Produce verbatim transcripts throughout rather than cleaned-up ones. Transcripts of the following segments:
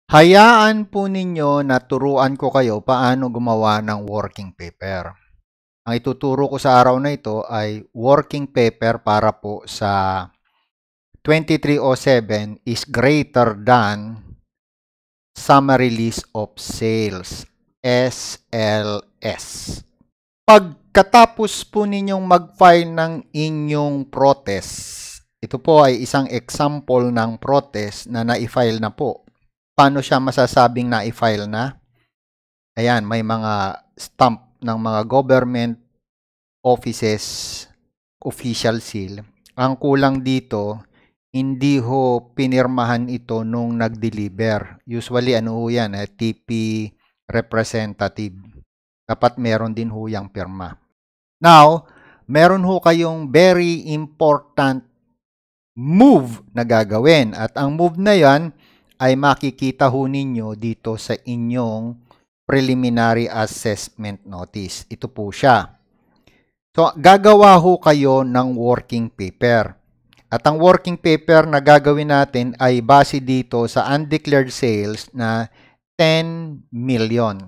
Hayaan po ninyo na turuan ko kayo paano gumawa ng working paper. Ang ituturo ko sa araw na ito ay working paper para po sa twenty-three oh seven is greater than summary list of sales, S L S. Pagkatapos po ninyong mag-file ng inyong protest, ito po ay isang example ng protest na na-file na po. Paano siya masasabing na-file na? Ayan, may mga stamp ng mga government offices, official seal. Ang kulang dito, hindi ho pinirmahan ito nung nag-deliver. Usually, ano ho yan, eh, T P representative. Dapat meron din ho yung pirma. Now, meron ho kayong very important move na gagawin. At ang move na yan, ay makikita ho ninyo dito sa inyong preliminary assessment notice. Ito po siya. So, gagawa ho kayo ng working paper. At ang working paper na gagawin natin ay base dito sa undeclared sales na ten million.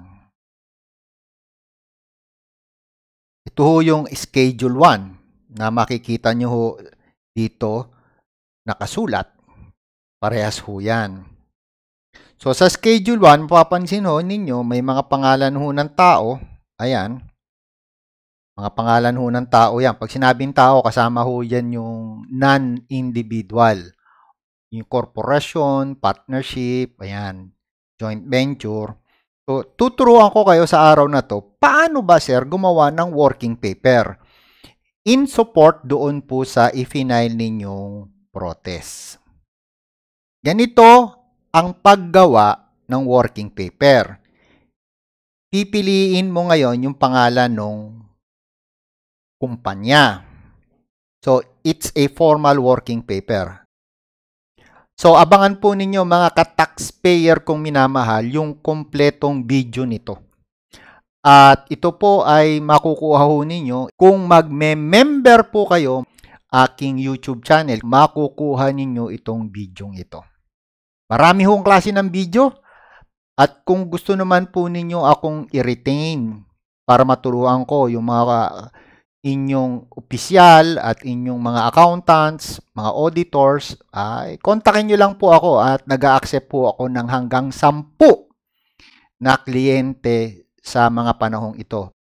Ito ho yung schedule one na makikita nyo ho dito nakasulat. Parehas ho yan. So, sa schedule one, mapapansin ho ninyo, may mga pangalan ho ng tao. Ayan. Mga pangalan ho ng tao yan. Pag sinabing tao, kasama ho yan yung non-individual. Yung corporation, partnership, ayan, joint venture. So, tuturuan ko kayo sa araw na to, paano ba, sir, gumawa ng working paper in support doon po sa i-file ninyong protest. Ganito ang paggawa ng working paper. Pipiliin mo ngayon yung pangalan ng kumpanya. So, it's a formal working paper. So, abangan po ninyo mga ka-taxpayer kong minamahal yung kompletong video nito. At ito po ay makukuha ho ninyo kung magme-member po kayo aking YouTube channel, makukuha ninyo itong video ito. Marami hong klase ng video at kung gusto naman po ninyo akong i-retain para maturuan ko yung mga inyong opisyal at inyong mga accountants, mga auditors, ay kontakin nyo lang po ako at nag-a-accept po ako ng hanggang sampu na kliyente sa mga panahong ito.